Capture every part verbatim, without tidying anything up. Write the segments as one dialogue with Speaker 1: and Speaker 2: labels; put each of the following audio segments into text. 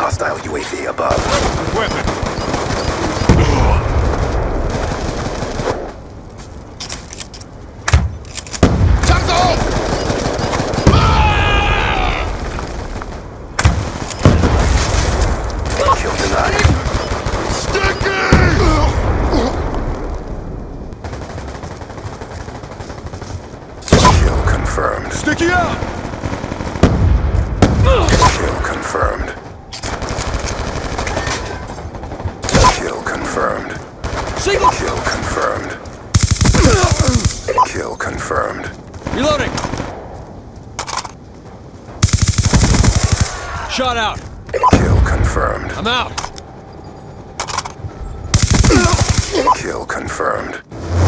Speaker 1: Hostile U A V above.
Speaker 2: Weapon.
Speaker 1: Kill denied.
Speaker 2: Sticky!
Speaker 1: Kill confirmed.
Speaker 2: Sticky out!
Speaker 1: Kill confirmed. Kill confirmed.
Speaker 2: Single!
Speaker 1: Kill confirmed. Kill confirmed.
Speaker 2: Reloading! Shot out!
Speaker 1: Kill confirmed.
Speaker 2: I'm out!
Speaker 1: Kill confirmed.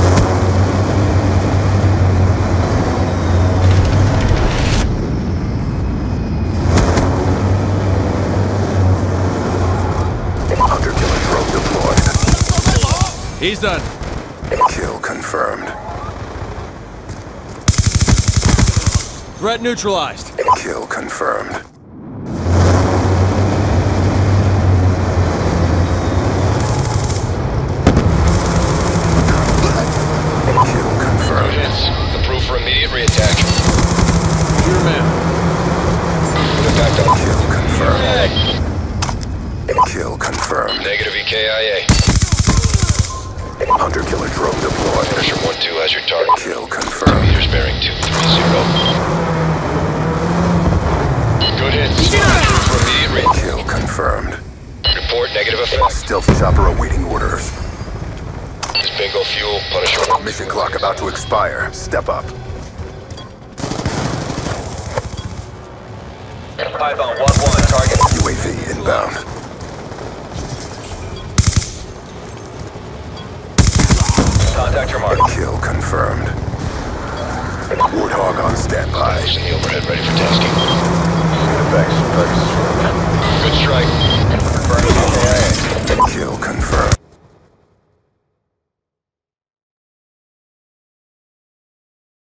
Speaker 1: Hunter killer drone deployed.
Speaker 2: He's done.
Speaker 1: Kill confirmed.
Speaker 2: Threat neutralized.
Speaker 1: Kill confirmed. Kill confirmed.
Speaker 3: Hits. Approved for immediate reattack.
Speaker 2: Your man.
Speaker 3: Good effect on.
Speaker 1: Kill confirmed. Kill confirmed.
Speaker 3: Negative E K I A.
Speaker 1: Hunter killer drone deployed.
Speaker 3: Pressure one two has your target.
Speaker 1: Kill confirmed.
Speaker 3: Meters bearing two three zero. Good hits. Approved for immediate reattack.
Speaker 1: Kill confirmed.
Speaker 3: Report negative effect.
Speaker 1: Stealth chopper awaiting orders.
Speaker 3: This bingo fuel. Punisher one.
Speaker 1: Mission clock about to expire. Step up.
Speaker 3: Python one one target.
Speaker 1: U A V inbound.
Speaker 3: Contact your mark.
Speaker 1: Kill confirmed. Warthog on standby.
Speaker 3: In the overhead ready for tasking. Good strike.
Speaker 1: Kill confirmed.